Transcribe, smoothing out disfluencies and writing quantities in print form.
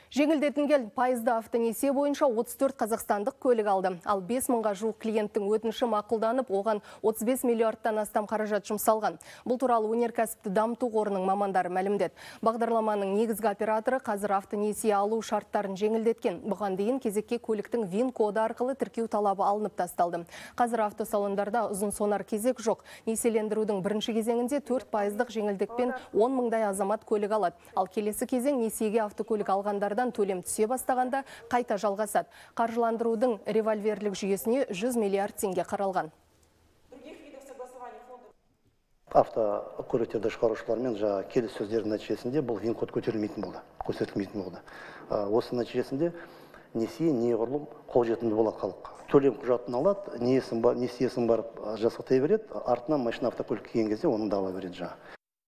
Жеңілдетілген пайызды автонесие бойынша 34 қазақстандық көлік алды. Ал 5 мыңға жуық клиенттің өтініші мақұлданып, оған 35 миллиардтан астам қаражат жұмсалған. Бұл туралы өнеркәсіпті дамыту қорының мамандары мәлімдеді. Бағдарламаның негізгі операторы қазір автонесие алу шарттарын жеңілдеткен. Бұған дейін кезекке көліктің ВИН коды арқылы тіркеу талабы алынып тасталды. Қазір автосалондарда ұзын сонар кезек жоқ. Несиелендірудің бірінші кезеңінде 4 пайыздық жеңілдікпен 10 мыңдай азамат көлік алады. Ал келесі кезең несиеге автокөлік алғандардан төлем түсе бастағанда қайта жалғасады. Қаржыландырудың револьверлік жүйесіне 100 миллиард теңге қаралған. Автокөліктерді шығарушылармен келіссөздердің нәтижесінде бұл ВИН код көтерілмейтін болды, көрсетілмейтін болды. Осы нәтижесінде несие неғұрлым қолжетімді болады халыққа. Төлем құжатын алады, несиесін барып жасақтай береді, артынан машина автокөлік келген кезде оның да ала береді.